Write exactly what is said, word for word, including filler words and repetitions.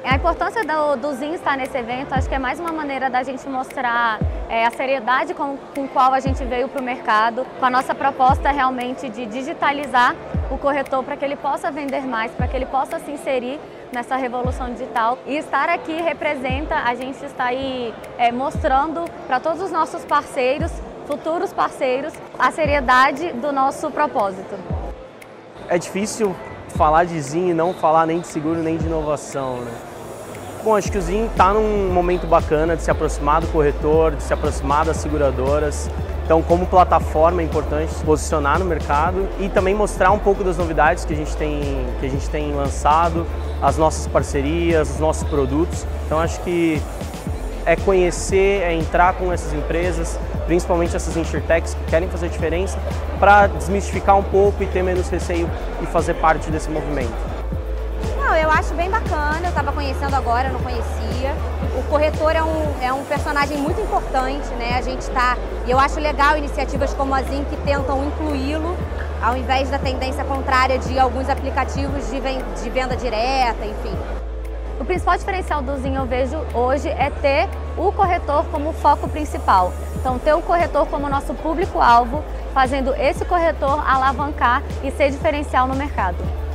A importância do, do Zinho estar nesse evento, acho que é mais uma maneira da gente mostrar é, a seriedade com, com qual a gente veio para o mercado, com a nossa proposta realmente de digitalizar o corretor para que ele possa vender mais, para que ele possa se inserir nessa revolução digital. E estar aqui representa, a gente está aí é, mostrando para todos os nossos parceiros, futuros parceiros, a seriedade do nosso propósito. É difícil falar de Zinho e não falar nem de seguro nem de inovação, né? Bom, acho que o Zinho está num momento bacana de se aproximar do corretor, de se aproximar das seguradoras. Então, como plataforma é importante se posicionar no mercado e também mostrar um pouco das novidades que a gente tem, que a gente tem lançado, as nossas parcerias, os nossos produtos. Então, acho que é conhecer, é entrar com essas empresas, principalmente essas insurtechs que querem fazer diferença, para desmistificar um pouco e ter menos receio e fazer parte desse movimento. Não, eu acho bem bacana, eu estava conhecendo agora, eu não conhecia. O corretor é um, é um personagem muito importante, né? A gente está, e eu acho legal iniciativas como a Zinho que tentam incluí-lo, ao invés da tendência contrária de alguns aplicativos de, de venda direta, enfim. O principal diferencial do Zinho, eu vejo hoje, é ter o corretor como foco principal. Então, ter o corretor como nosso público-alvo, fazendo esse corretor alavancar e ser diferencial no mercado.